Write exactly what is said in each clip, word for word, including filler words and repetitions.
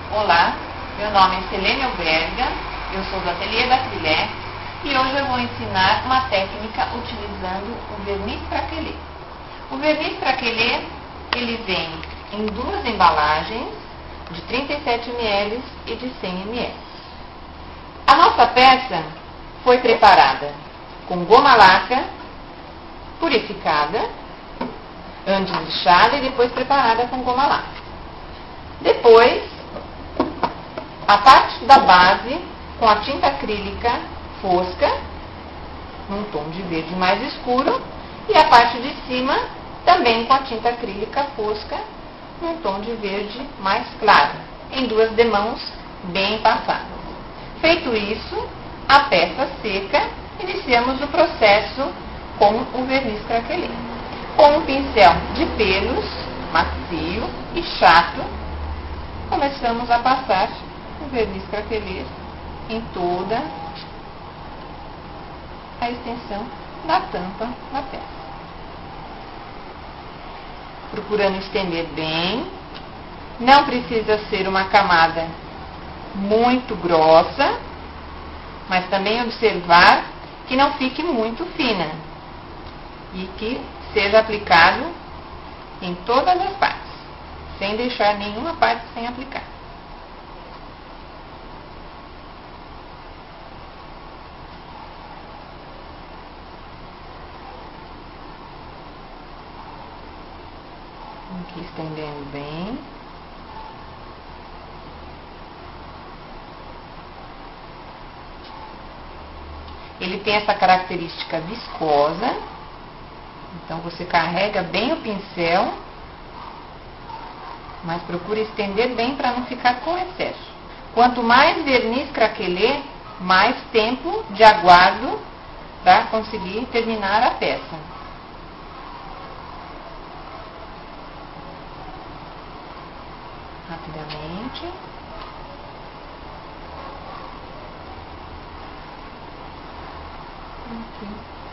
Olá, meu nome é Selene Alberga, eu sou do ateliê da Trilé e hoje eu vou ensinar uma técnica utilizando o verniz craquelê. O verniz craquelê, ele vem em duas embalagens de trinta e sete mililitros e de cem mililitros. A nossa peça foi preparada com goma laca purificada, antes lixada e depois preparada com goma laca. Depois, a parte da base com a tinta acrílica fosca, num tom de verde mais escuro, e a parte de cima também com a tinta acrílica fosca, num tom de verde mais claro, em duas demãos bem passadas. Feito isso, a peça seca, iniciamos o processo com o verniz craquelê. Com um pincel de pelos, macio e chato, começamos a passar o verniz craquelê em toda a extensão da tampa da peça. Procurando estender bem. Não precisa ser uma camada muito grossa, mas também observar que não fique muito fina e que seja aplicado em todas as partes, sem deixar nenhuma parte sem aplicar. Aqui estendendo bem. Ele tem essa característica viscosa, então você carrega bem o pincel, mas procura estender bem para não ficar com excesso. Quanto mais verniz craquelê, mais tempo de aguardo para conseguir terminar a peça. Rapidamente. Aqui.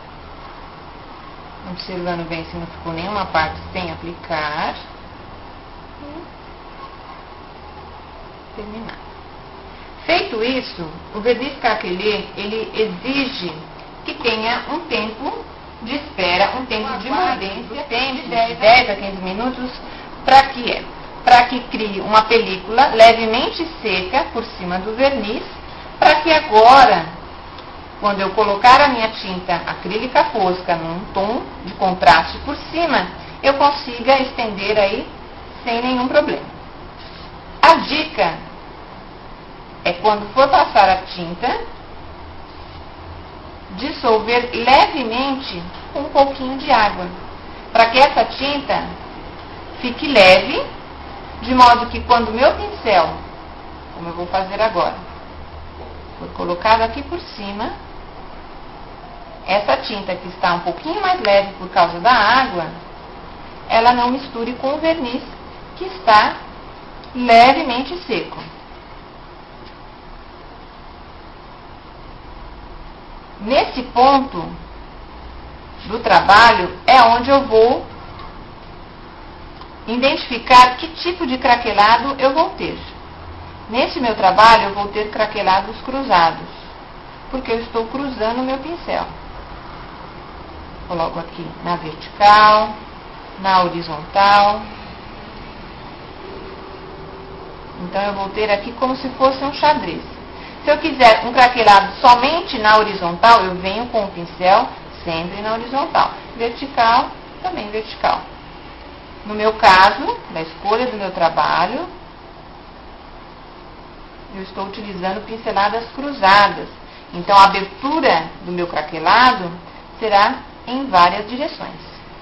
Observando bem se não ficou nenhuma parte sem aplicar. E terminar. Feito isso, o verniz craquelê, ele exige que tenha um tempo de espera, um tempo de mordência, tem de dez a quinze minutos, para que é? Para que crie uma película levemente seca por cima do verniz, para que agora, quando eu colocar a minha tinta acrílica fosca num tom de contraste por cima, eu consiga estender aí sem nenhum problema. A dica é, quando for passar a tinta, dissolver levemente um pouquinho de água, para que essa tinta fique leve, de modo que quando o meu pincel, como eu vou fazer agora, for colocado aqui por cima, essa tinta que está um pouquinho mais leve por causa da água, ela não misture com o verniz que está levemente seco. Nesse ponto do trabalho é onde eu vou identificar que tipo de craquelado eu vou ter. Nesse meu trabalho eu vou ter craquelados cruzados, porque eu estou cruzando o meu pincel. Coloco aqui na vertical, na horizontal. Então eu vou ter aqui como se fosse um xadrez. Se eu quiser um craquelado somente na horizontal, eu venho com o pincel sempre na horizontal. Vertical, também vertical. No meu caso, na escolha do meu trabalho, eu estou utilizando pinceladas cruzadas. Então, a abertura do meu craquelado será em várias direções.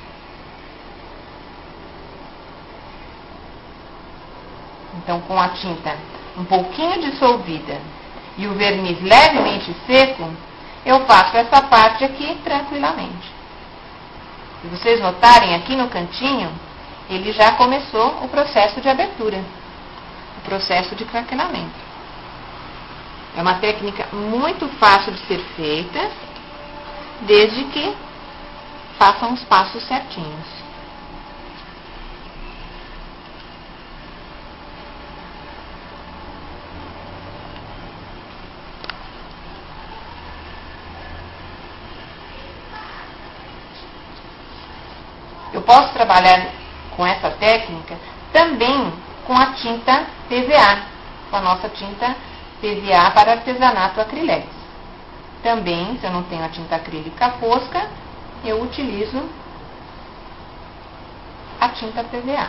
Então, com a tinta um pouquinho dissolvida e o verniz levemente seco, eu faço essa parte aqui tranquilamente. Se vocês notarem aqui no cantinho, ele já começou o processo de abertura, o processo de craquelamento. É uma técnica muito fácil de ser feita, desde que façam os passos certinhos. eu posso trabalhar com essa técnica também com a tinta P V A, com a nossa tinta P V A para artesanato acrylex. Também, se eu não tenho a tinta acrílica fosca, eu utilizo a tinta P V A.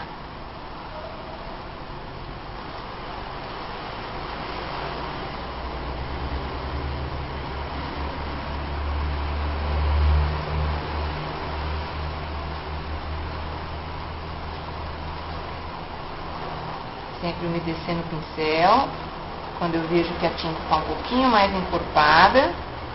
Sempre umedecendo o pincel, quando eu vejo que a tinta está um pouquinho mais encorpada.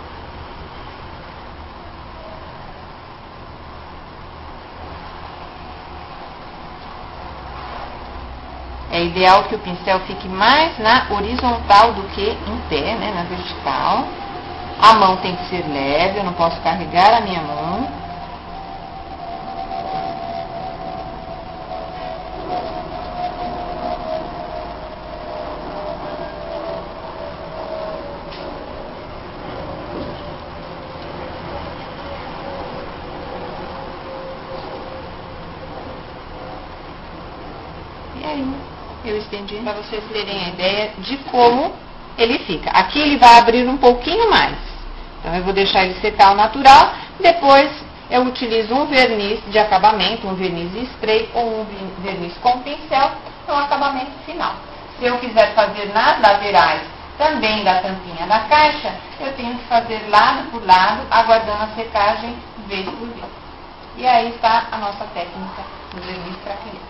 É ideal que o pincel fique mais na horizontal do que em pé, né, na vertical. A mão tem que ser leve, eu não posso carregar a minha mão. E aí, eu estendi para vocês terem a ideia de como ele fica. Aqui ele vai abrir um pouquinho mais. Então eu vou deixar ele secar ao natural. Depois eu utilizo um verniz de acabamento, um verniz spray ou um verniz com pincel para o acabamento final. Se eu quiser fazer nas laterais também da tampinha da caixa, eu tenho que fazer lado por lado, aguardando a secagem vez por vez. E aí está a nossa técnica do verniz craquelê.